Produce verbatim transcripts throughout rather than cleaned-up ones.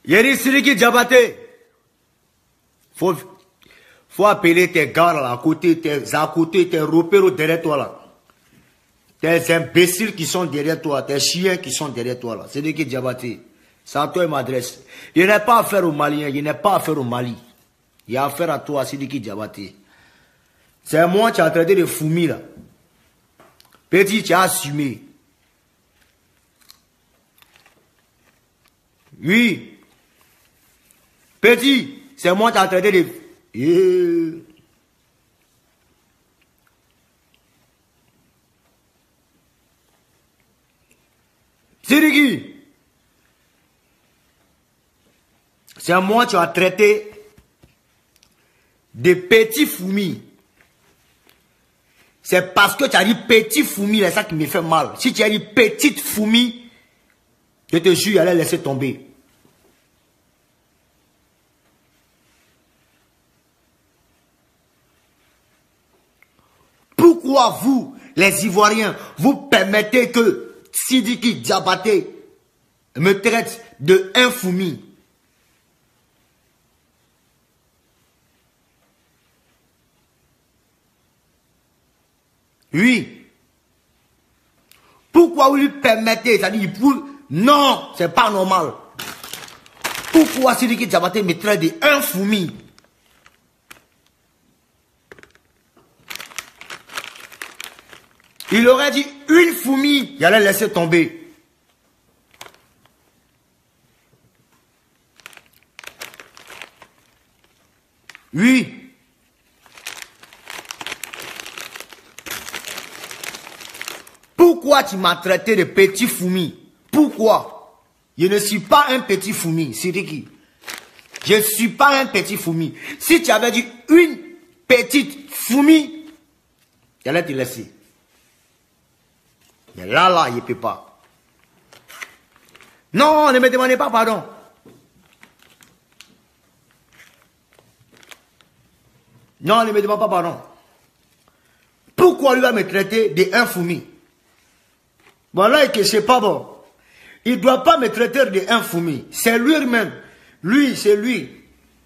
Yeri Sidiki Diabaté. Faut, faut appeler tes gars là, à côté, tes à côté, tes repères derrière toi là. Tes imbéciles qui sont derrière toi, tes chiens qui sont derrière toi là. Sidiki Diabaté. C'est à toi, il m'adresse. Il n'y a pas affaire aux Maliens, il n'y a pas affaire au Mali. Il y a affaire à toi, Sidiki Diabaté. C'est moi qui ai traité de Foumi là. Petit, tu as assumé. Oui. Petit, c'est moi qui ai traité de... Yeah. Sidiki. C'est moi qui as traité de petit Foumi. C'est parce que tu as dit petit Foumi, c'est ça qui me fait mal. Si tu as dit petite Foumi, je te jure, il allait laisser tomber. Pourquoi vous, les Ivoiriens, vous permettez que Sidiki Diabaté me traite de un Foumi? Oui. Pourquoi vous lui permettez? C'est-à-dire, vous... non, c'est pas normal. Pourquoi Sidiki Diabaté me traite de un Foumi? Il aurait dit une Foumi, il allait laisser tomber. Oui. Pourquoi tu m'as traité de petit Foumi? Pourquoi? Je ne suis pas un petit Foumi, Sidiki. Je ne suis pas un petit Foumi. Si tu avais dit une petite Foumi, j'allais te laisser. Mais là, là, il ne peut pas. Non, ne me demandez pas pardon. Non, ne me demandez pas pardon. Pourquoi lui va me traiter de un Foumi? Voilà que c'est pas bon. Il ne doit pas me traiter de un Foumi. C'est lui-même. Lui, c'est lui.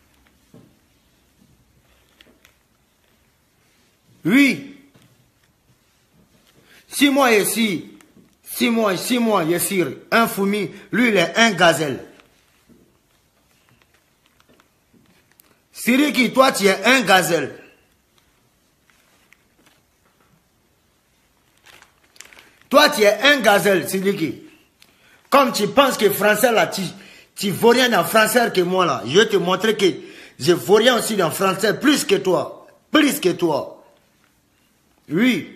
Oui. Si moi ici, si moi, si moi, ici, un Foumi, lui, il est un gazelle. Sidiki, toi, tu es un gazelle. Toi, tu es un gazelle, Sidiki. Comme tu penses que français, là, tu, tu vaux rien dans français que moi, là. Je vais te montrer que je vaux rien aussi dans français, plus que toi. Plus que toi. Oui.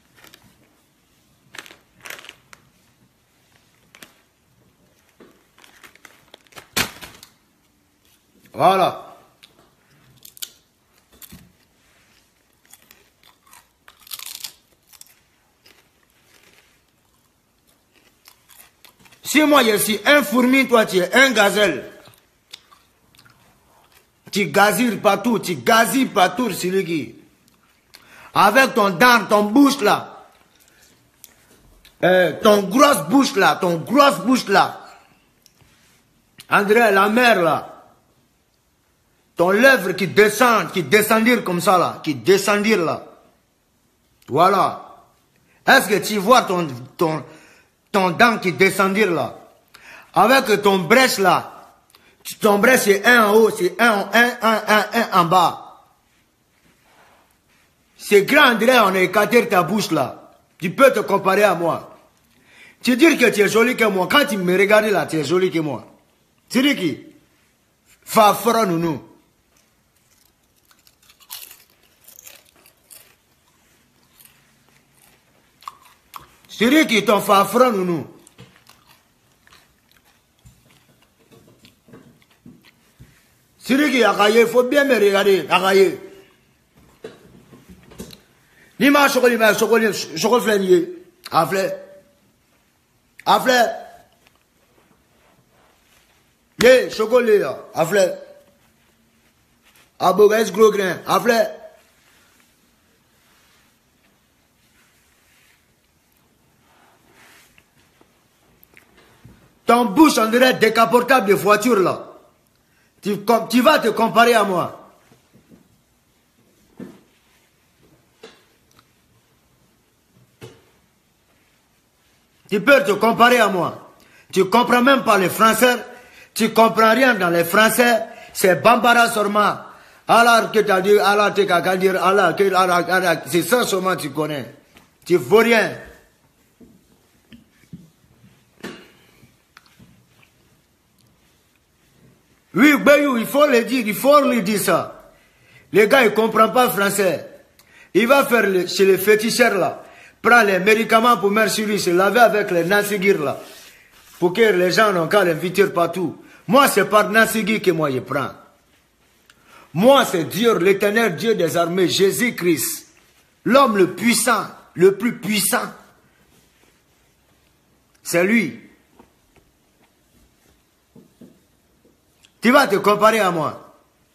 Voilà. Si moi je suis un fourmi, toi tu es un gazelle. Tu gazires partout, tu gazires partout, Sidiki. Avec ton dent, ton bouche là. Euh, ton grosse bouche là, ton grosse bouche là. André, la mer là. Ton lèvre qui descend, qui descendir comme ça là, qui descendir là. Voilà. Est-ce que tu vois ton, ton, ton dent qui descendir là? Avec ton brèche là. Ton brèche c'est un en haut, c'est un, un, un, un, un en bas. C'est grand, André, on a écarté ta bouche là. Tu peux te comparer à moi. Tu dis que tu es joli que moi. Quand tu me regardes là, tu es joli que moi. Tu dis qui? Fafra nounou. Tu dis qui ton fafra nounou. Tu dis qui il faut bien me regarder. Agaye. Ni ma chocolat, ma chocolat, chocolat flénier. Aflé. Aflé. Yé, chocolat, aflé. Abogas gros grain, aflé. Ton bouche, on dirait décapotable de voiture là. Tu, tu vas te comparer à moi. Tu peux te comparer à moi. Tu comprends même pas les Français. Tu comprends rien dans les Français. C'est Bambara Sorma. Allah que t'as dit, Allah te qu'à dire, Allah, que Allah, Allah, c'est ça seulement tu connais. Tu vaux rien. Oui, Bayou, il faut le dire, il faut lui dire ça. Les gars, ils ne comprennent pas français. Il va faire le, chez les féticheurs là, prendre les médicaments pour mettre sur lui, se laver avec les Nasigir là, pour que les gens n'ont qu'à l'inviter partout. Moi, c'est par Nasigir que moi je prends. Moi, c'est Dieu, l'éternel Dieu des armées, Jésus-Christ, l'homme le puissant, le plus puissant. C'est lui. Tu vas te comparer à moi.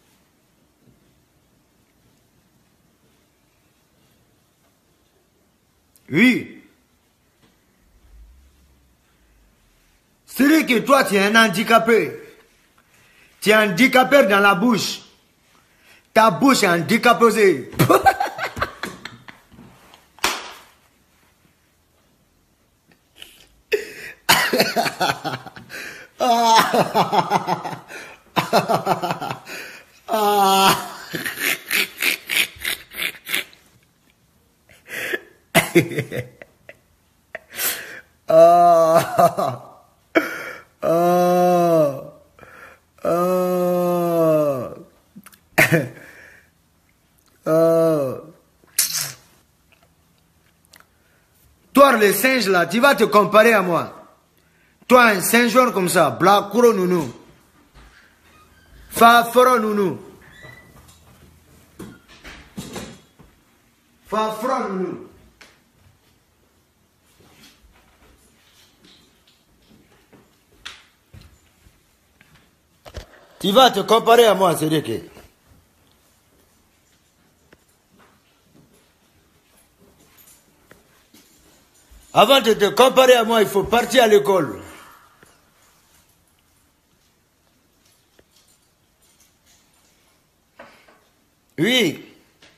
Oui. C'est vrai que toi, tu es un handicapé. Tu es un handicapé dans la bouche. Ta bouche est handicapée. Ah. Ah. Ah. Ah. Ah. Ah. Toi, le singe là, tu vas te comparer à moi. Toi, un singe jaune comme ça, Black Kuro Nounou. Fafro Nounou. Fafro Nounou. Tu vas te comparer à moi, c'est dire que... Avant de te comparer à moi, il faut partir à l'école. Oui.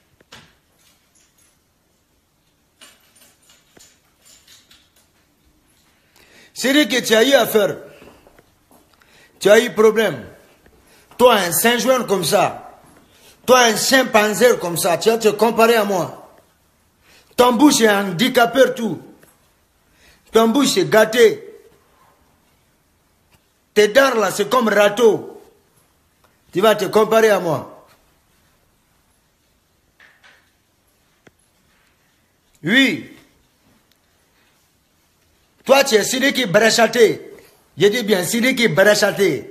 C'est dire que tu as eu affaire. Tu as eu problème. Toi, un Saint-Jouan comme ça. Toi, un chimpanzé comme ça. Tu vas te comparer à moi. Ton bouche est handicapé tout. Ton bouche est gâté. Tes dents là, c'est comme râteau. Tu vas te comparer à moi. Oui. Toi, tu es celui qui est brachaté. Je dis bien, celui qui est brachaté.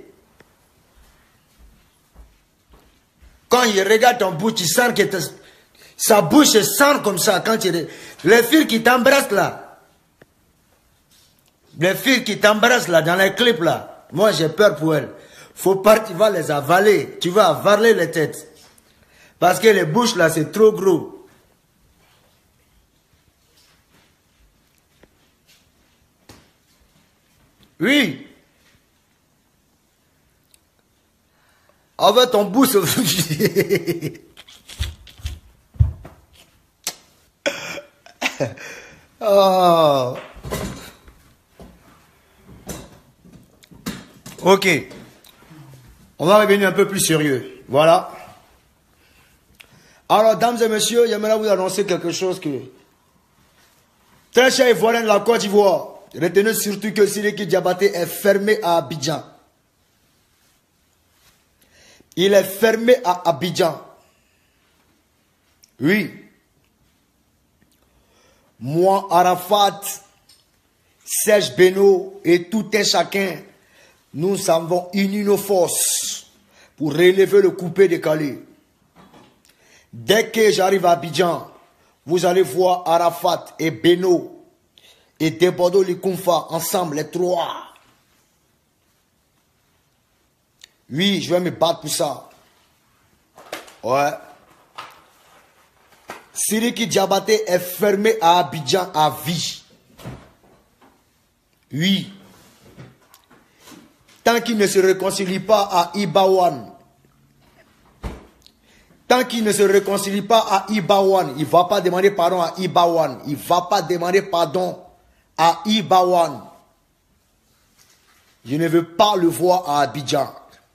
Quand il regarde ton bouche, tu sens que te, sa bouche sent comme ça. Quand tu, les filles qui t'embrassent là. Les filles qui t'embrassent là, dans les clips là. Moi, j'ai peur pour elles. Faut pas, tu vas les avaler. Tu vas avaler les têtes. Parce que les bouches là, c'est trop gros. Oui. Avec ton bouche. Oh. Ok. On va revenir un peu plus sérieux. Voilà. Alors, dames et messieurs, j'aimerais vous annoncer quelque chose que... Très cher Ivoirien de la Côte d'Ivoire, retenez surtout que Sidiki Diabaté est fermé à Abidjan. Il est fermé à Abidjan. Oui. Moi, Arafat, Serge Beno et tout un chacun, nous avons uni nos forces pour relever le coupé décalé. Dès que j'arrive à Abidjan, vous allez voir Arafat et Beno et Debodo Likumfa ensemble, les trois. Oui, je vais me battre pour ça. Ouais. Sidiki Diabaté est fermé à Abidjan à vie. Oui. Tant qu'il ne se réconcilie pas à Ibawan, Tant qu'il ne se réconcilie pas à Ibawan, il ne va pas demander pardon à Ibawan. Il ne va pas demander pardon à Ibawan. Je ne veux pas le voir à Abidjan.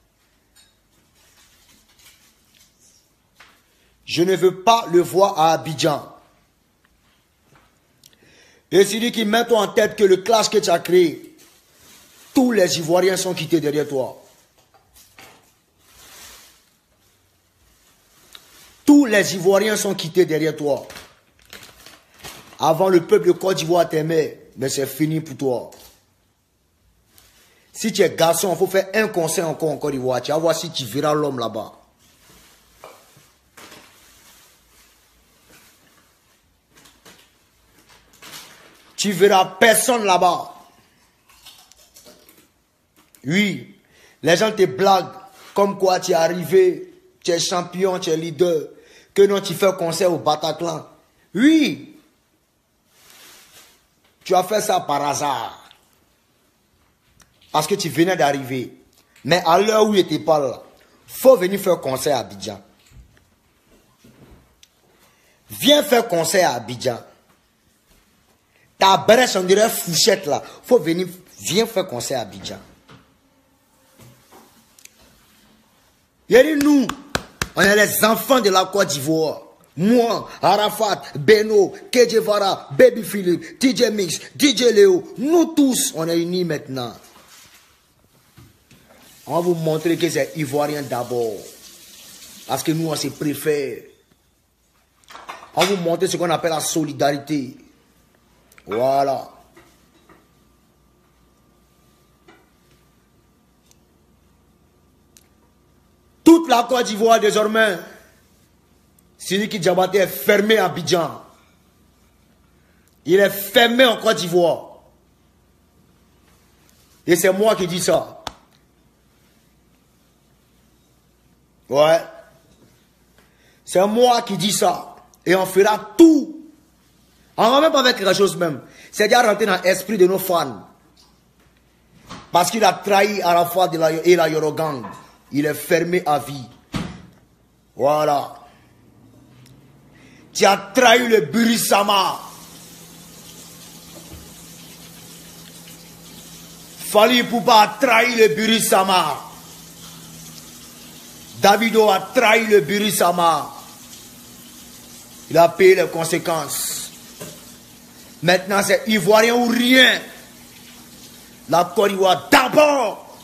Je ne veux pas le voir à Abidjan. Et c'est lui qui met toi en tête que le clash que tu as créé, tous les Ivoiriens sont quittés derrière toi. Tous les Ivoiriens sont quittés derrière toi. Avant, le peuple de Côte d'Ivoire t'aimait, mais c'est fini pour toi. Si tu es garçon, il faut faire un concert encore en Côte d'Ivoire. Tu vas voir si tu verras l'homme là-bas. Tu verras personne là-bas. Oui, les gens te blaguent comme quoi tu es arrivé, tu es champion, tu es leader, que non tu fais un concert au Bataclan. Oui, tu as fait ça par hasard. Parce que tu venais d'arriver. Mais à l'heure où il n'était pas là, il faut venir faire un concert à Abidjan. Viens faire un concert à Abidjan. Ta brèche, on dirait fourchette là. Il faut venir, viens faire un concert à Abidjan. Il dit nous, on est les enfants de la Côte d'Ivoire. Moi, Arafat, Beno, Kedjevara, Baby Philippe, D J Mix, D J Léo, nous tous, on est unis maintenant. On va vous montrer que c'est Ivoirien d'abord. Parce que nous, on se préfère. On va vous montrer ce qu'on appelle la solidarité. Voilà. Toute la Côte d'Ivoire désormais, Sidiki Diabaté est fermé à Abidjan. Il est fermé en Côte d'Ivoire. Et c'est moi qui dis ça. Ouais. C'est moi qui dis ça. Et on fera tout. On va même pas faire quelque chose même. C'est déjà rentré dans l'esprit de nos fans. Parce qu'il a trahi Arafat et la Yorogang. Il est fermé à vie. Voilà. Tu as trahi le Burisama. Fali Poupa a trahi le Burisama. Davido a trahi le Burisama. Il a payé les conséquences. Maintenant, c'est Ivoirien ou rien. La Côte d'Ivoire d'abord.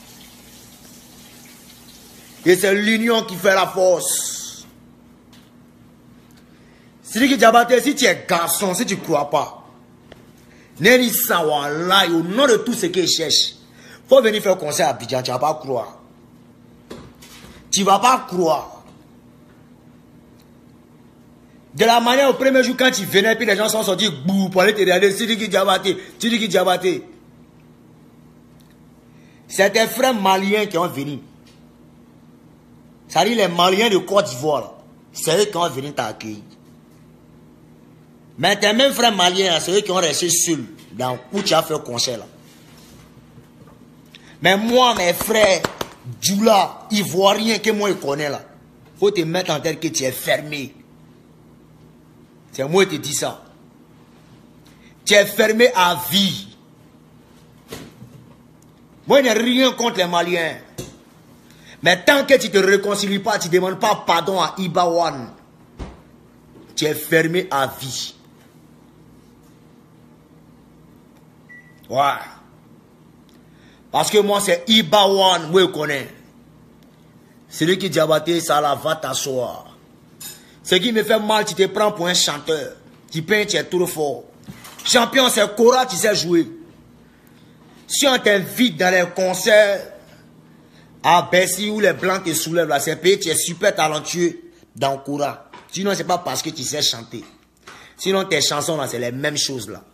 Et c'est l'union qui fait la force. Sidiki Diabaté, si tu es garçon, si tu ne crois pas, Neni Sawala, au nom de tout ce qu'il cherche, il faut venir faire un concert à Abidjan, tu ne vas pas croire. Tu ne vas pas croire. De la manière au premier jour, quand tu venais, puis les gens sont sortis bouh, pour aller te regarder, Sidiki Diabaté, Sidiki Diabaté. C'est tes frères maliens qui ont venu. C'est-à-dire les Maliens de Côte d'Ivoire. C'est eux qui ont venu t'accueillir. Mais tes mêmes frères maliens, c'est eux qui ont resté seuls dans où tu as fait le concert là. Mais moi, mes frères, Djoula, Ivoiriens que moi je connais là, il faut te mettre en tête que tu es fermé. C'est moi qui te dis ça. Tu es fermé à vie. Moi, je n'ai rien contre les Maliens. Mais tant que tu ne te réconcilies pas, tu ne demandes pas pardon à Ibawan, tu es fermé à vie. Ouais. Parce que moi, c'est Ibawan, moi je connais. Celui qui Diabaté, ça la va t'asseoir. Ce qui me fait mal, tu te prends pour un chanteur. Tu peins, tu es trop fort. Champion, c'est Cora, tu sais jouer. Si on t'invite dans les concerts à Bessie où les blancs te soulèvent là, c'est payé, tu es super talentueux dans Cora. Sinon, c'est pas parce que tu sais chanter. Sinon, tes chansons là, c'est les mêmes choses là.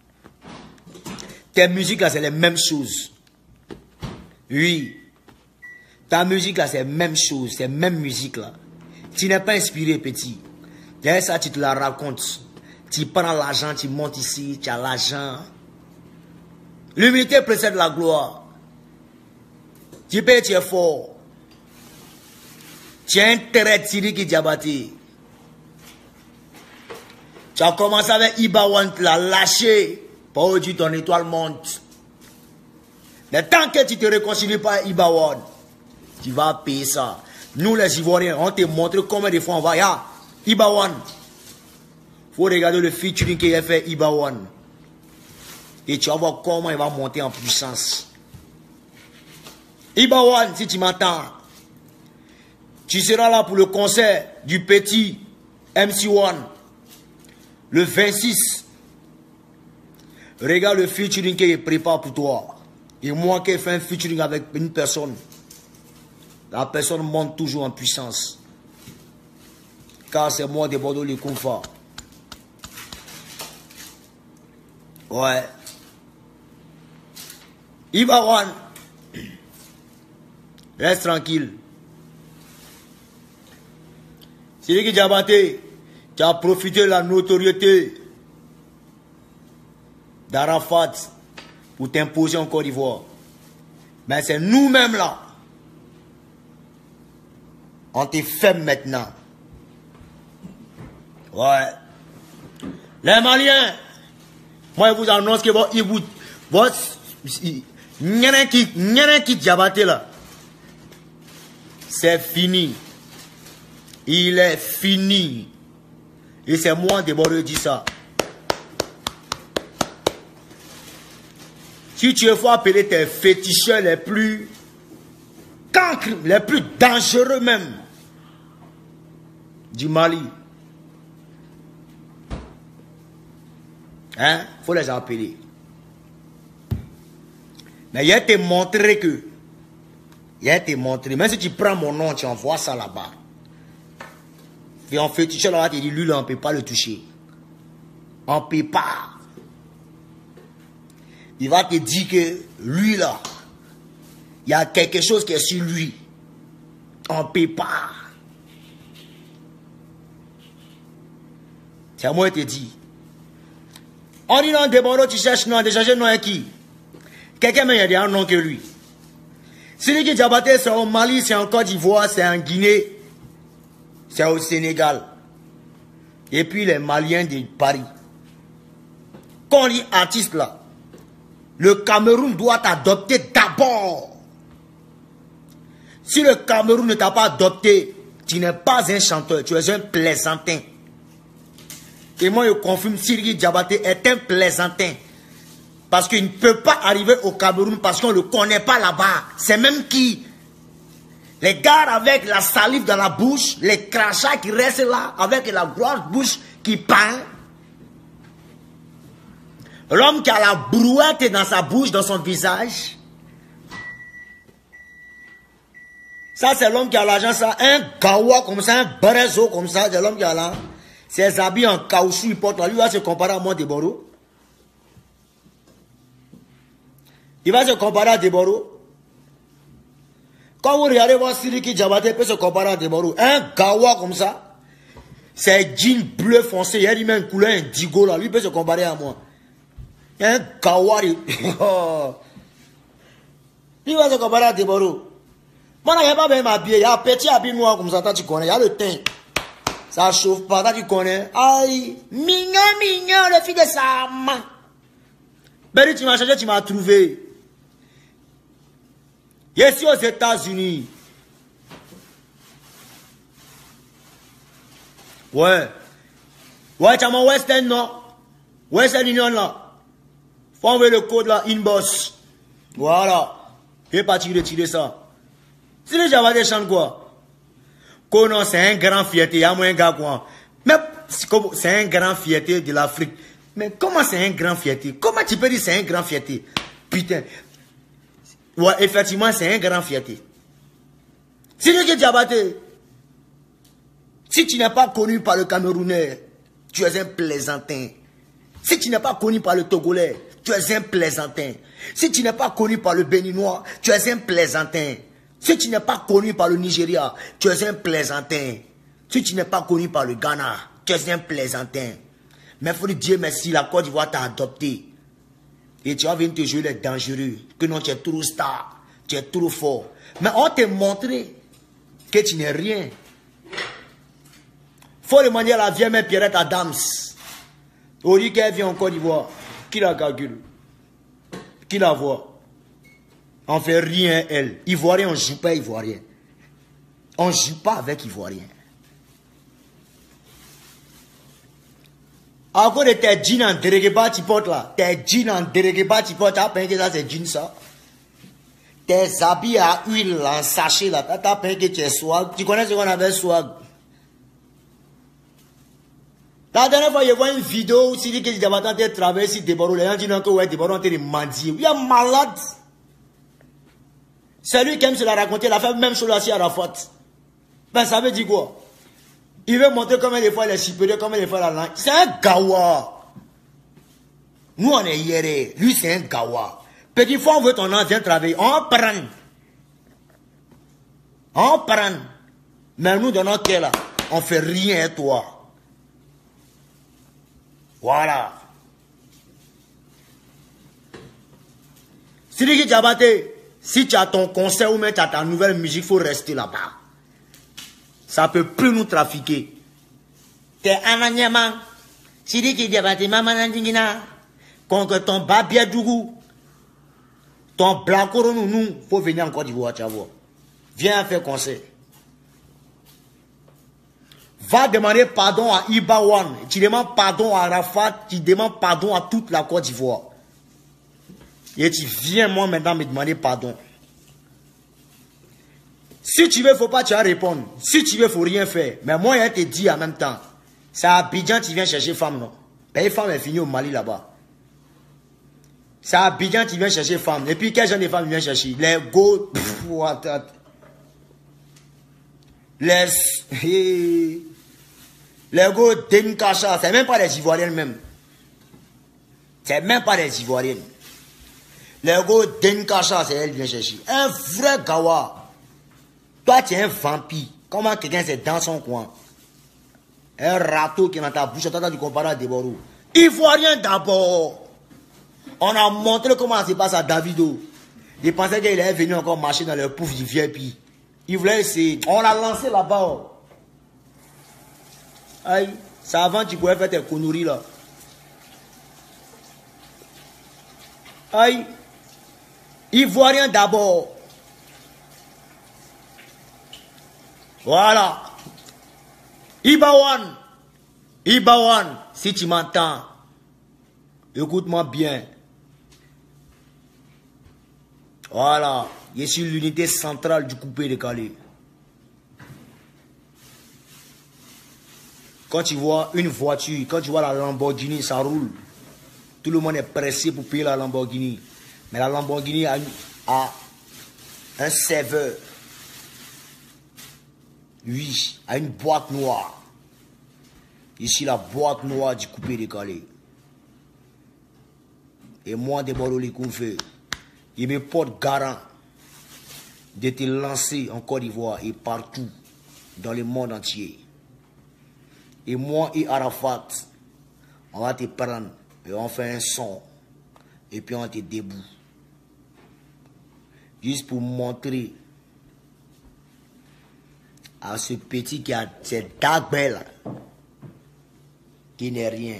Tes musiques là, c'est les mêmes choses. Oui. Ta musique là, c'est la même chose, c'est la même musique là. Tu n'es pas inspiré, petit. Derrière ça, tu te la racontes. Tu prends l'argent, tu montes ici, tu as l'argent. L'humilité précède la gloire. Tu payes, tu es fort. Tu as intérêt de Sidiki Diabaté. Tu as commencé avec Ibawan, tu l'as lâché. Pas aujourd'hui ton étoile monte. Mais tant que tu ne te réconcilies pas avec Ibawan, tu vas payer ça. Nous les Ivoiriens, on te montre combien de fois on va. Ya, Ibawan. Il faut regarder le featuring qu'il a fait Ibawan. Et tu vas voir comment il va monter en puissance. Ibawan, si tu m'entends, tu seras là pour le concert du petit M C un. Le vingt-six. Regarde le featuring qu'il prépare pour toi. Et moi qui fais un featuring avec une personne. La personne monte toujours en puissance. Car c'est moi de Bordeaux le confort. Ouais. Ibawan. Reste tranquille. Sidiki Diabaté, tu as profité de la notoriété d'Arafat pour t'imposer en Côte d'Ivoire. Mais c'est nous-mêmes là. On te fait maintenant. Ouais. Les Maliens, moi je vous annonce que votre, il vous, votre, n'y'a qui, n'y'a qui Diabaté là. C'est fini. Il est fini. Et c'est moi de Bordeaux qui dis ça. Si tu veux appeler tes féticheurs les plus cancres, les plus dangereux même du Mali, hein, faut les appeler. Mais il a te montré que, il a te montré, même si tu prends mon nom, tu envoies ça là-bas. Et en féticheur là, tu dis, lui là, on ne peut pas le toucher. On ne peut pas. Il va te dire que lui là, il y a quelque chose qui est sur lui. On ne peut pas. C'est à moi qui te dis. On dit non, Deboro, tu cherches non, déjà j'ai non à qui? Quelqu'un mais il y a un nom que lui. Sidiki Diabaté, c'est au Mali, c'est en Côte d'Ivoire, c'est en Guinée, c'est au Sénégal. Et puis les Maliens de Paris. Quand on dit artiste là, le Cameroun doit t'adopter d'abord. Si le Cameroun ne t'a pas adopté, tu n'es pas un chanteur, tu es un plaisantin. Et moi je confirme, Sidiki Diabaté est un plaisantin. Parce qu'il ne peut pas arriver au Cameroun parce qu'on ne le connaît pas là-bas. C'est même qui? Les gars avec la salive dans la bouche, les crachats qui restent là, avec la grosse bouche qui peint. L'homme qui a la brouette dans sa bouche, dans son visage. Ça, c'est l'homme qui a l'argent, ça. Un gawa comme ça, un brezo comme ça, c'est l'homme qui a là. Ses habits en caoutchouc, il porte là. Lui va se comparer à moi, Deboro. Il va se comparer à Deboro. Quand vous regardez voir Sidiki Diabaté, il peut se comparer à Deboro. Un gawa comme ça, c'est jean bleu foncé. Il y a lui même une couleur indigo là. Lui peut se comparer à moi. Un gawa. Il va se comparer à Deboro. Moi, il n'y a pas même habillé. Il y a un petit habit noir comme ça, tu connais. Il y a le teint. Ça chauffe pas, tu connais. Aïe, mignon, mignon, le fils de sa main. Ben, tu m'as changé, tu m'as trouvé. Je suis aux États-Unis. Ouais. Ouais, tu as mon Western, non? Western Union, là. Faut envoyer le code, là, inbox. Voilà. Je vais partir retirer ça. Si les gens des chants, quoi? Kono, c'est un grand fierté. Il y a moins un gars, quoi. Mais c'est un grand fierté de l'Afrique. Mais comment c'est un grand fierté? Comment tu peux dire c'est un grand fierté? Putain. Ouais, effectivement, c'est un grand fierté. Sidiki Diabaté, si tu n'es pas connu par le Camerounais, tu es un plaisantin. Si tu n'es pas connu par le Togolais, tu es un plaisantin. Si tu n'es pas connu par le Béninois, tu es un plaisantin. Si tu n'es pas connu par le Nigeria, tu es un plaisantin. Si tu n'es pas connu par le Ghana, tu es un plaisantin. Mais il faut dire Dieu merci, la Côte d'Ivoire t'a adopté. Et tu vas venir te jouer les dangereux. Que non, tu es trop star. Tu es trop fort. Mais on t'a montré. que tu n'es rien. Faut demander à la vieille mère Pierrette Adams. On dit qu'elle vient en Côte d'Ivoire. Qui la calcule? Qui la voit? On fait rien, elle. Ivoirien, on ne joue pas Ivoirien. On ne joue pas avec Ivoirien. À cause de tes jeans en dérégéba, tu portes là. Tes jeans en dérégéba, tu portes. Tu as peint que ça, c'est jeans ça. Tes habits à huile en sachet là. Tu as peint que tu es swag. Tu connais ce qu'on appelle swag? La dernière fois, je vois une vidéo où tu dis que tu es en train de travailler sur des barreaux. Les gens disent que ouais, des barreaux ont été mendier. Il est malade. C'est lui qui aime se la raconter. Il a fait même chose là à la faute. Ben, ça veut dire quoi? Il veut montrer combien de fois il est supérieur, combien de fois il a langue. C'est un gawa. Nous, on est hier. Lui, c'est un gawa. Petit fois, on veut ton nom, viens travailler. On prend. On prend. Mais nous, dans notre cas, là, on fait rien, toi. Voilà. Sidiki Diabaté, si tu as ton concert ou même tu as ta nouvelle musique, il faut rester là-bas. Ça ne peut plus nous trafiquer. T'es ananyama. Sidiki Diabaté, maman Nandingina. Contre ton Babia Dougou. Ton Blacoro nous, nous, faut venir en Côte d'Ivoire, tu vois. Viens faire concert. Va demander pardon à Ibawan. Tu demandes pardon à Arafat. Tu demandes pardon à toute la Côte d'Ivoire. Et tu viens moi maintenant me demander pardon. Si tu veux, il ne faut pas tu vas répondre. Si tu veux, il ne faut rien faire. Mais moi, je te dis en même temps. C'est à Abidjan tu viens chercher femme, non? Ben, une femme est finie au Mali là-bas. C'est à Abidjan tu viens chercher femme. Et puis, quel genre de femme vient chercher? Les go... Les... Les go Denkacha, c'est même pas des Ivoiriennes même. C'est même pas des Ivoiriennes. Les go Denkacha, c'est elle qui vient chercher. Un vrai gawa. Toi, tu es un vampire. Comment quelqu'un c'est dans son coin? Un râteau qui est dans ta bouche, tu compares à des borous. Ivoirien d'abord. On a montré comment ça se passe à Davido. Il pensait qu'il est venu encore marcher dans le pouf du vieux pays. Il voulait essayer. On l'a lancé là-bas. Aïe, ça avant tu pouvais faire tes conneries là. Aïe, Ivoirien d'abord. Voilà. Ibawan. Ibawan, si tu m'entends, écoute-moi bien. Voilà. Je suis l'unité centrale du coupé décalé. Quand tu vois une voiture, quand tu vois la Lamborghini, ça roule. Tout le monde est pressé pour payer la Lamborghini. Mais la Lamborghini a, a un serveur. Oui, a une boîte noire. Ici, la boîte noire du coupé décalé. Et moi, des bolos les couffés, il me porte garant de te lancer en Côte d'Ivoire et partout dans le monde entier. Et moi et Arafat, on va te prendre et on fait un son. Et puis on te debout. Juste pour montrer à ce petit qui a cette dark belle qui n'est rien.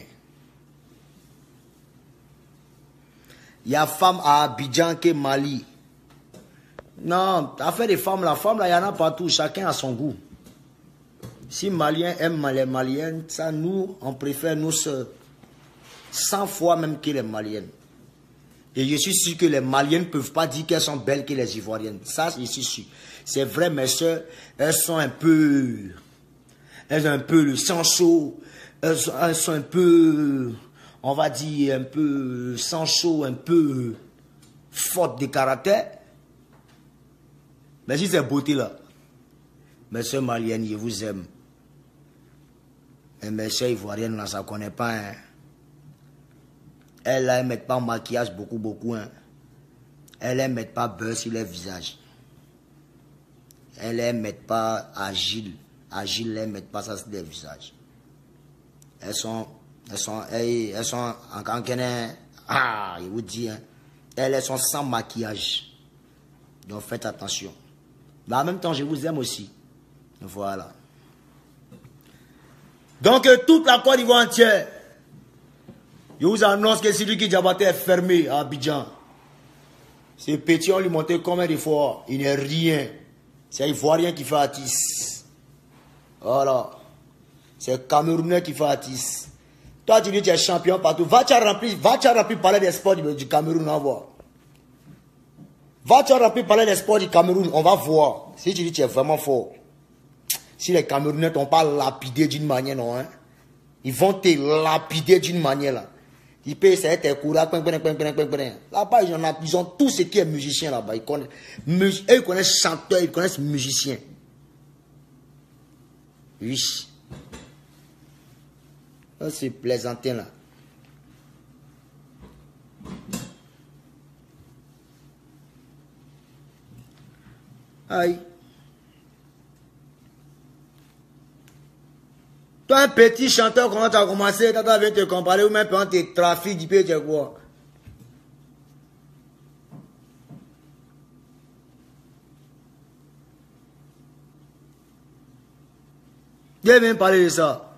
Il y a femme à Abidjan qui est Mali. Non, affaire des femmes, la femme là, il y en a partout, chacun a son goût. Si Maliens aiment les Maliennes, ça nous, on préfère nos soeurs. cent fois même que les Maliennes. Et je suis sûr que les Maliennes ne peuvent pas dire qu'elles sont belles que les Ivoiriennes. Ça, je suis sûr. C'est vrai, mes soeurs, elles sont un peu... Elles ont un peu le sang chaud. Elles sont, elles sont un peu... On va dire un peu sang chaud, un peu forte de caractère. Mais si c'est beauté là. Mes soeurs maliennes, je vous aime. Et mes soeurs ivoiriennes, là, ça ne connaît pas. Hein. Elles, là, elles ne mettent pas en maquillage beaucoup, beaucoup. Hein. Elles ne mettent pas beurre sur leur visage. Elles ne mettent pas agile. Agile, elles ne mettent pas ça sur leur visage. Elles sont, elles sont, elles, elles sont en canquenet. Ah, je vous dis, hein. Elles, elles sont sans maquillage. Donc faites attention. Mais en même temps, je vous aime aussi. Voilà. Donc, toute la Côte d'Ivoire entière, je vous annonce que Sidiki Diabaté est fermé à Abidjan. Ce petit, on lui montait combien de fois? Il n'est rien. C'est Ivoirien qui fait artiste. Voilà. C'est Camerounais qui fait artiste. Toi, tu dis que tu es champion partout. Va tu remplir, va tu remplir parler des sports du, du Cameroun, on va voir. Va tu remplir parler des sports du Cameroun, on va voir. Si tu dis que tu es vraiment fort. Si les Camerounais t'ont pas lapidé d'une manière, non, hein. Ils vont te lapider d'une manière, là. Ils peuvent essayer de te courir. Là-bas, ils, ils ont tout ce qui est musicien là-bas. Ils connaissent, eux, ils connaissent chanteurs, ils connaissent musiciens. Oui. Ça, c'est plaisantin là. Aïe. Toi, un petit chanteur, comment tu as commencé, tu as te comparer ou même pendant tes trafics, du pays, tu es quoi? Je vais même parler de ça.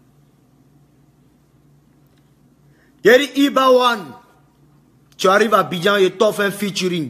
J'ai dit Ibawan, tu arrives à Abidjan et t'offres un featuring.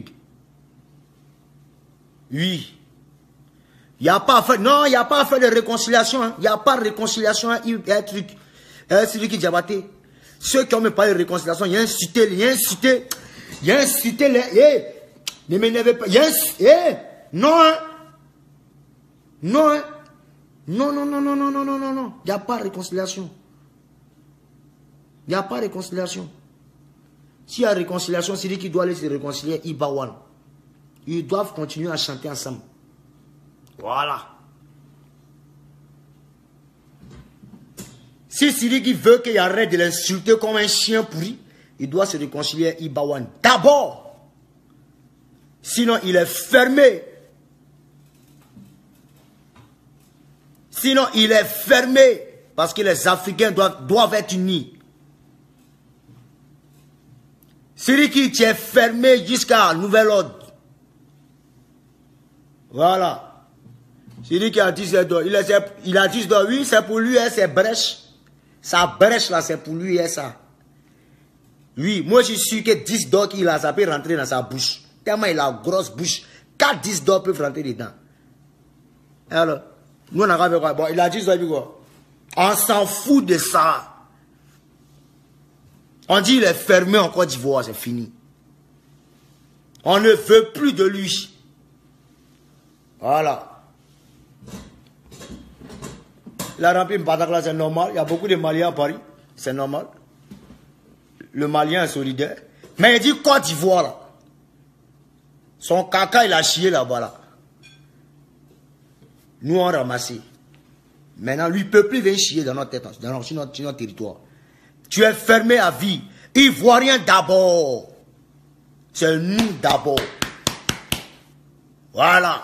Oui. Il n'y a pas à faire, non, il n'y a pas à faire de réconciliation. Il hein. n'y a pas de réconciliation. Il y a un truc. C'est lui qui Diabaté. Ceux qui ont me parlé de réconciliation, il y a un cité, il y a un cité, il y a un cité, eh, ne m'énervez pas. Il y a un eh, non, hein. Non, hein. Non, non, non, non, non, non, non, non, non. Il n'y a pas de réconciliation. Il n'y a pas de réconciliation. S'il y a réconciliation, c'est lui qui doit aller se réconcilier, Ibawan. Ils doivent continuer à chanter ensemble. Voilà. Si Sidiki veut qu'il arrête de l'insulter comme un chien pourri, il doit se réconcilier Ibawan d'abord. Sinon, il est fermé. Sinon, il est fermé. Parce que les Africains doivent, doivent être unis. Sidiki, tu es fermé jusqu'à nouvel ordre. Voilà. C'est lui qui a dit d'or. Il, il a dit d'or. Oui, c'est pour lui, hein, c'est brèche. Sa brèche là, c'est pour lui, hein, ça. Oui, moi je suis sûr que dix d'or qu'il a, ça peut rentrer dans sa bouche. Tellement il a une grosse bouche. quatre dix d'or peuvent rentrer dedans. Alors, nous on a fait quoi? Bon, il a dit d'or, quoi? On s'en fout de ça. On dit il est fermé en Côte d'Ivoire, c'est fini. On ne veut plus de lui. Voilà. La remplie Mbatakla, c'est normal. Il y a beaucoup de Maliens à Paris. C'est normal. Le Malien est solidaire. Mais il dit Côte d'Ivoire, là. Son caca, il a chié là-bas, là. Nous, on ramassé. Maintenant, lui, il ne peut plus venir chier dans notre tête, dans notre, sur notre, sur notre territoire. Tu es fermé à vie. Ivoirien d'abord. C'est nous d'abord. Voilà.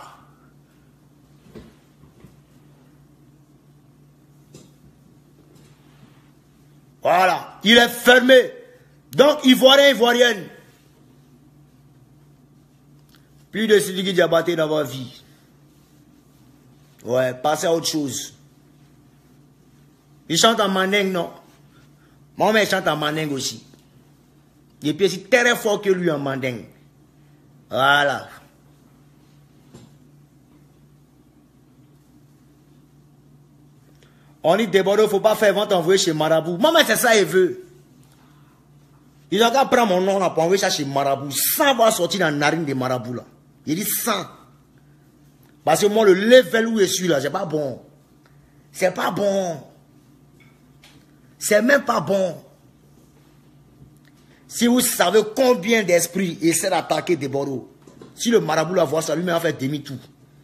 Voilà, il est fermé. Donc, Ivoirien, Ivoirienne. Plus de Sidiki Diabaté dans votre vie. Ouais, passez à autre chose. Il chante en mandingue, non? Moi, il chante en mandingue aussi. Et puis, c'est très fort que lui en mandingue. Voilà. On dit d'abord, il ne faut pas faire vente envoyer chez Marabout. Maman, c'est ça, il veut. Il a qu'à prendre mon nom là pour envoyer ça chez Marabout. Sans avoir sorti dans la narine de Marabout là. Il dit sans. Parce que moi, le level où je suis là, c'est pas bon. C'est pas bon. C'est même pas bon. Si vous savez combien d'esprits essaient d'attaquer Deboro, si le Marabout la voit ça, lui-même va faire demi-tour.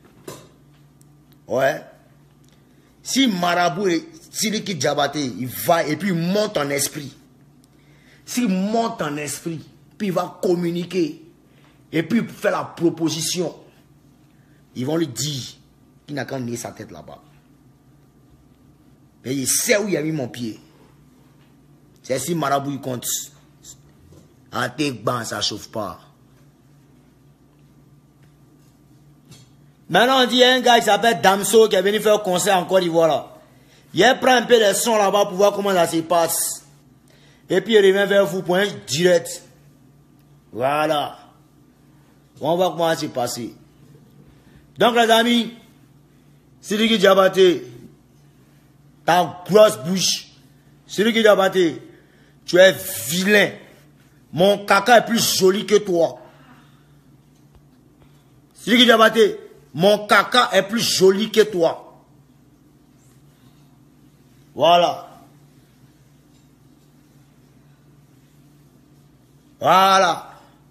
Ouais. Si Marabout et Sidiki Diabaté, il va et puis il monte en esprit. S'il monte en esprit, puis il va communiquer, et puis faire la proposition, ils vont lui dire qu'il n'a qu'à nier sa tête là-bas. Mais il sait où il a mis mon pied. C'est si Marabout il compte. À tes bancs, ça ne chauffe pas. Maintenant, on dit, il y a un gars qui s'appelle Damso qui est venu faire un concert en Côte d'Ivoire là. Il prend un peu les sons là-bas pour voir comment ça se passe. Et puis il revient vers vous pour un direct. Voilà. On va voir comment ça s'est passé. Donc les amis, Sidiki Diabaté, ta grosse bouche. Sidiki Diabaté, tu es vilain. Mon caca est plus joli que toi. Sidiki Diabaté, mon caca est plus joli que toi. Voilà. Voilà.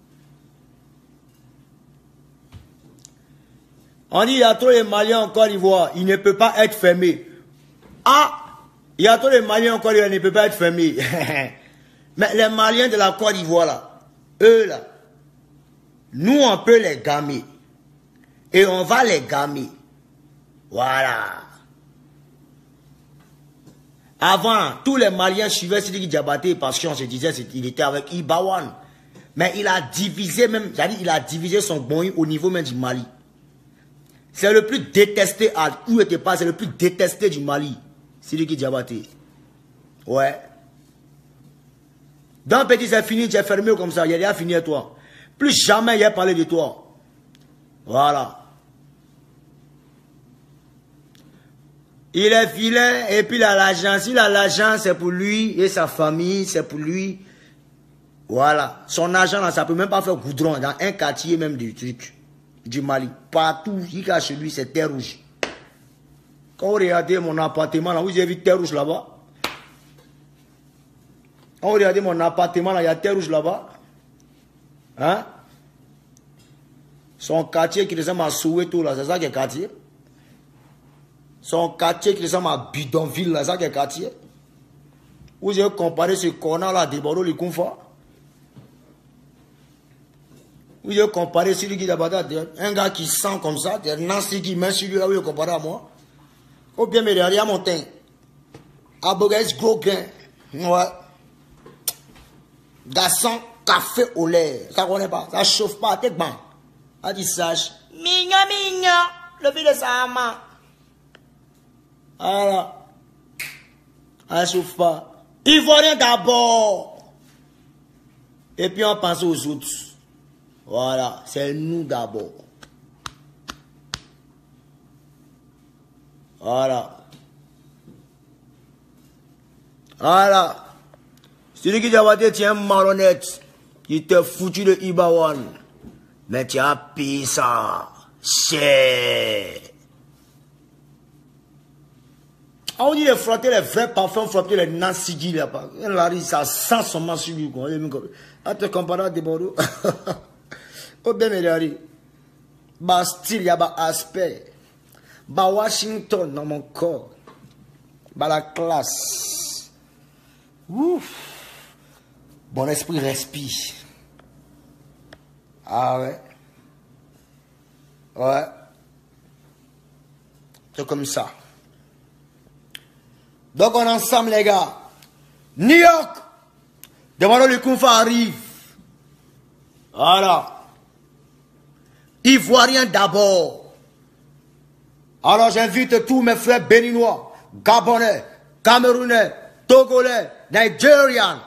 On dit il y a trop de Maliens en Côte d'Ivoire, il ne peut pas être fermé. Ah, il y a trop de Maliens en Côte d'Ivoire, il ne peut pas être fermé. Mais les Maliens de la Côte d'Ivoire là, eux là, nous on peut les gammer. Et on va les gammer. Voilà. Avant, tous les Maliens suivaient Sidiki Diabaté parce qu'on se disait qu'il était avec Ibawan. Mais il a divisé même, c'est-à-dire il a divisé son bon au niveau même du Mali. C'est le plus détesté, à où était pas, c'est le plus détesté du Mali. Sidiki Diabaté. Ouais. Dans petit, c'est fini, tu es fermé comme ça, il a déjà fini à toi. Plus jamais il a parlé de toi. Voilà. Il est vilain et puis il a l'argent. S'il a l'argent, c'est pour lui et sa famille, c'est pour lui. Voilà. Son argent, là, ça ne peut même pas faire goudron dans un quartier même du truc. Du Mali. Partout, il y a chez lui, c'est terre rouge. Quand vous regardez mon appartement, là, vous avez vu terre rouge là-bas. Quand vous regardez mon appartement, là, il y a terre rouge là-bas. Hein? Son quartier qui ressemble à Soweto, là, c'est ça qui est quartier. Son quartier qui ressemble à Bidonville, là, c'est ça qui est quartier. Vous avez comparé ce corner là de Bordeaux, le Kounfa. Vous avez comparé celui qui Diabaté, un gars qui sent comme ça, Nancy qui met sur lui là, vous avez comparé à moi. Ou bien, mais derrière mon teint. Abogaïs gros gain. Ouais. Garçon, café au lait. Ça ne connaît pas. Ça ne chauffe pas. T'es bon. A dit sage. Mignon, mignon. Le fils de sa maman. Voilà. Ça ne chauffe pas. Ivoirien d'abord. Et puis on pense aux autres. Voilà. C'est nous d'abord. Voilà. Voilà. Celui qui t'a dit, tu es un malhonnête. Il t'a foutu de Ibawan. Mais tu as payé ça. C'est. On dit de frotter les vrais parfums, frotter les Nansigi là-bas. Ça sent son main sur lui. On te compare à des Bordeaux. Oh bien, mais bah, style, il y a bah, aspect. Bah, Washington dans mon corps. Bah, la classe. Ouf. Bon esprit respire. Ah ouais. Ouais. C'est comme ça. Donc on est ensemble les gars. New York. Demandons le Kounfa arrive. Voilà. Ivoirien d'abord. Alors j'invite tous mes frères béninois, gabonais, camerounais, togolais, nigérians.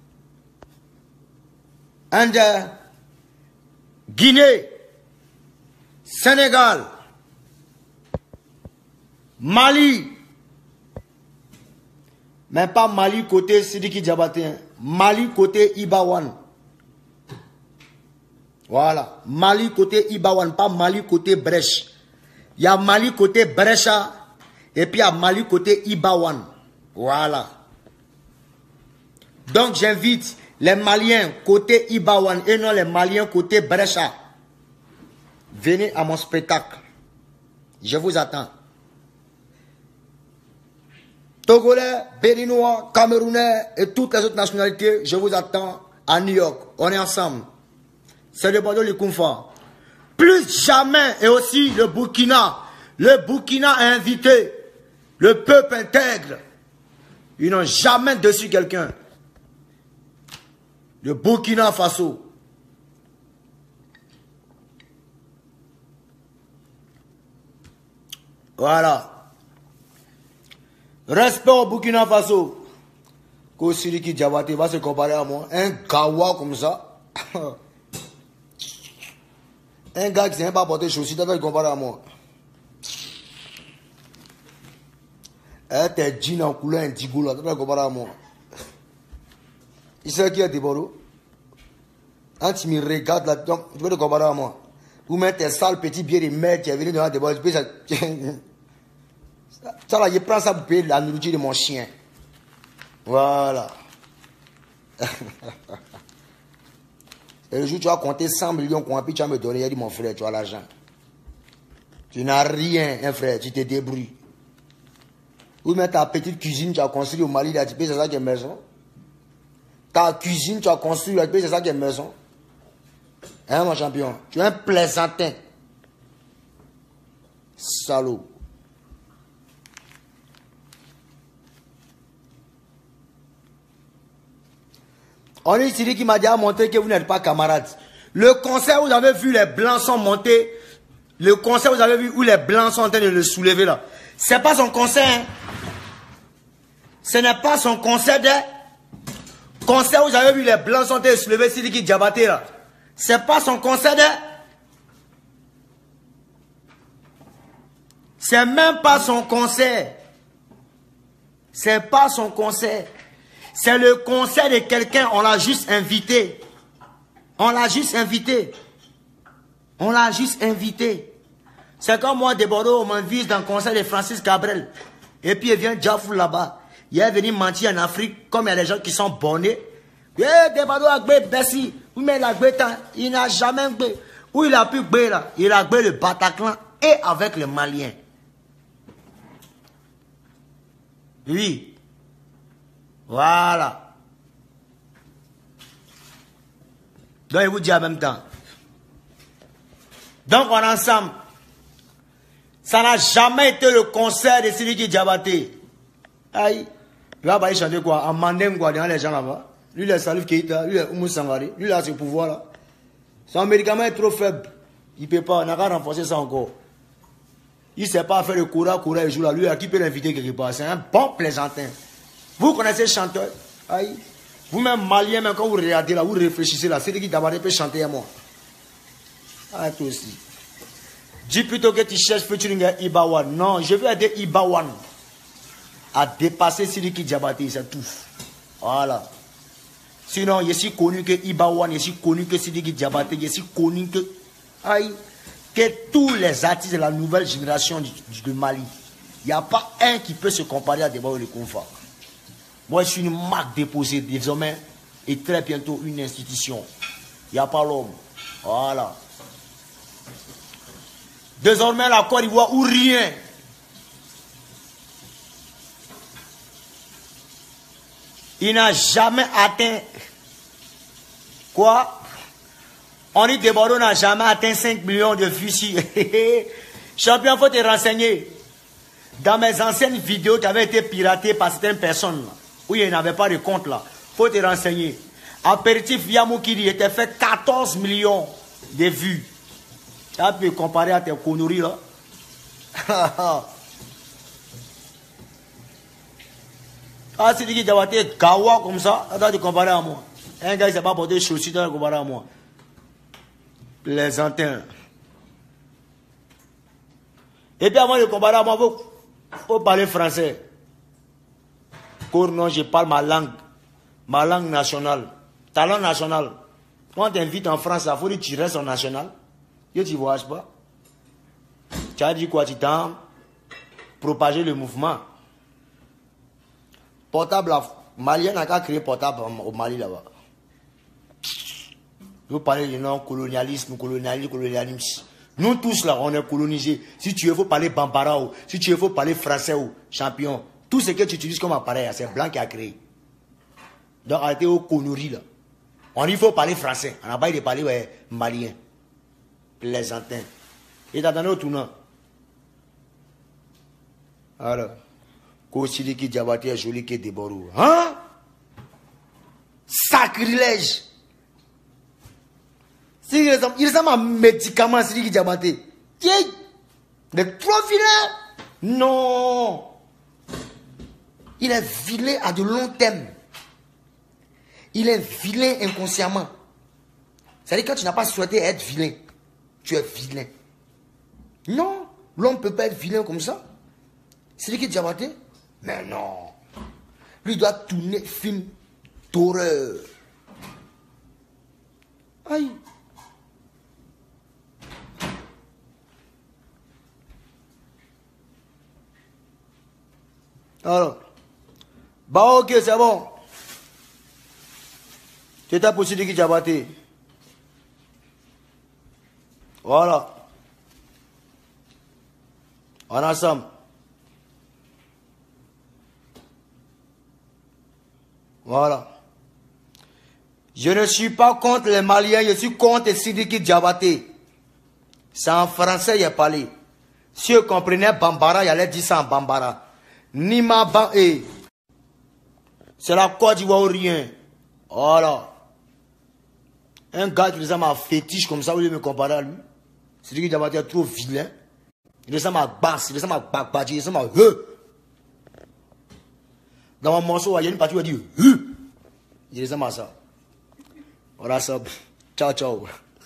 And uh, Guinée, Sénégal, Mali, mais pas Mali côté Sidiki Diabaté, Mali côté Ibawan. Voilà, Mali côté Ibawan, pas Mali côté Brèche. Il y a Mali côté Brecha et puis il y a Mali côté Ibawan. Voilà. Donc j'invite les Maliens côté Ibawan et non les Maliens côté Brecha. Venez à mon spectacle. Je vous attends. Togolais, Béninois, Camerounais et toutes les autres nationalités, je vous attends à New York. On est ensemble. C'est le Bordeaux, le Kounfa. Plus jamais, et aussi le Burkina. Le Burkina a invité le peuple intègre. Ils n'ont jamais dessus quelqu'un. Le Burkina Faso. Voilà. Respect au Burkina Faso. Kosiriki Diabaté va se comparer à moi. Un gawa comme ça. Un gars qui ne sait pas porter chaussures, il va se comparer à moi. Un tes jeans en couleur indigo là, il va se comparer à moi. Il sait qui est Deboro. Quand tu me regardes là, tu peux te comparer à moi. Ou mettre tes sales petits pieds de merde qui est venu devant Deboro. Ça, ça là, je prends ça pour payer la nourriture de mon chien. Voilà. Et le jour où tu vas compter cent millions, puis tu vas me donner, il dit mon frère, tu as l'argent. Tu n'as rien, hein, frère, tu te débrouilles. Ou même ta petite cuisine, tu as construit au Mali, là, tu payes, c'est ça qui est maison. Ta cuisine, tu as construit, là, tu payes, c'est ça qui est maison. Hein, mon champion? Tu es un plaisantin. Salaud. On est ici qui m'a déjà montré que vous n'êtes pas camarades. Le concert, vous avez vu les blancs sont montés. Le concert, vous avez vu où les blancs sont en train de le soulever là. C'est pas son concert. Hein. Ce n'est pas son concert. Hein. Concert, vous avez vu les blancs sont en train de soulever Sidiki Diabaté là. C'est pas son concert. Hein. C'est même pas son concert. C'est pas son concert. C'est le concert de quelqu'un, on l'a juste invité. On l'a juste invité. On l'a juste invité. C'est comme moi, de Bordeaux, on m'invite dans le concert de Francis Cabrel. Et puis il vient Jafou là-bas. Il est venu mentir en Afrique, comme il y a des gens qui sont bonnés. Eh, de Bordeaux a gbé Bessie. Oui, mais il a gbé tant. Il n'a jamais gbé. Où il a pu gbé là? Il a gbé le Bataclan et avec le Malien. Oui. Voilà. Donc, il vous dit en même temps. Donc, on est ensemble. Ça n'a jamais été le concert de Sidiki Diabaté. Aïe. Il va pas y chanter quoi? En mandem quoi, devant les gens là-bas. Lui, il est Salif Keïta. Lui, il est Oumou Sangari. Lui, il a ce pouvoir-là. Son médicament est trop faible. Il ne peut pas. On n'a qu'à renforcer ça encore. Il ne sait pas faire le courant, courant et jour là. Lui, à qui peut l'inviter quelque part? C'est un bon plaisantin. Vous connaissez le chanteur? Aïe. Vous-même, Malien, même quand vous regardez là, vous réfléchissez là, c'est qui d'abord peut chanter à moi. Ah, toi aussi. Dis plutôt que tu cherches featuring Ibawan. Non, je veux aider Ibawan à dépasser Sidiki Diabaté, c'est tout. Voilà. Sinon, je suis connu que Ibawan, je suis connu que Sidiki Diabaté, je suis connu que. Aïe. Que tous les artistes de la nouvelle génération du, du, du Mali, il n'y a pas un qui peut se comparer à Deboro Le Konfa. Moi, je suis une marque déposée désormais et très bientôt une institution. Il n'y a pas l'homme. Voilà. Désormais, la Côte d'Ivoire ou rien. Il n'a jamais atteint. Quoi? On dit que Bordeaux n'a jamais atteint cinq millions de vues. Champion, il faut te renseigner. Dans mes anciennes vidéos qui avaient été piratées par certaines personnes, où il n'y avait pas de compte là, il faut te renseigner. Apéritif Yamoukiri était fait quatorze millions de vues. Tu as pu comparer à tes conneries là. Ah, c'est qui Diabaté gawa comme ça, tu as pu comparer à moi. Un gars qui ne s'est pas porté chaussures, tu as pu comparer à moi. Plaisantin. Et puis avant de comparer à moi, il faut, faut parler français. Pour non, je parle ma langue. Ma langue nationale. Ta langue nationale. Quand on t'invite en France, il faut dire que tu restes en national. Et tu ne voyages pas. Tu as dit quoi? Tu t'as propagé le mouvement. Portable, Malien n'a qu'à créer portable au Mali là-bas. Vous parlez du nom colonialisme, colonialisme, colonialisme. Nous tous là, on est colonisés. Si tu veux, il faut parler bambara ou si tu veux, il faut parler français ou champion. Tout ce que tu utilises comme appareil, c'est blanc qui a créé. Donc, arrêtez aux conneries là. On dit qu'il faut parler français. On n'a pas de parler ouais, malien. Plaisantin. Et t'as donné au tournant. Alors, Kosiriki Diabaté est joli que Deboro. Hein? Sacrilège. Il ressemble à un médicament, Sidiki Diabaté. Il est trop vilain. Non. Il est vilain à de long terme. Il est vilain inconsciemment. C'est-à-dire quand tu n'as pas souhaité être vilain, tu es vilain. Non, l'homme ne peut pas être vilain comme ça. C'est lui qui est diabaté. Mais non. Lui doit tourner film d'horreur. Aïe. Alors. Bah ok, c'est bon. Tu t'as pour celui qui diabaté. Voilà. On est ensemble. Voilà. Je ne suis pas contre les Maliens, je suis contre Sidiki Diabaté. C'est en français, il a parlé. Si vous comprenez Bambara, il allait dire ça en Bambara. Nima Ba E. C'est la Côte d'Ivoire ou rien. Voilà. Un gars qui ressemble à un fétiche comme ça, vous voulez me comparer à lui? Sidiki Diabaté est trop vilain. Il ressemble à Bass, il ressemble à Bakbadji, il ressemble à Heu. Dans mon morceau, il y a une partie où il dit Heu. Il ressemble à ça. Voilà ça. Ciao, ciao.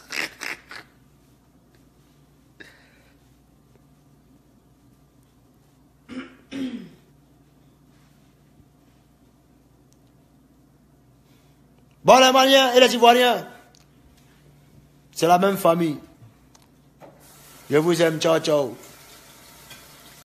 Bon, les Maliens et les Ivoiriens, c'est la même famille. Je vous aime. Ciao, ciao.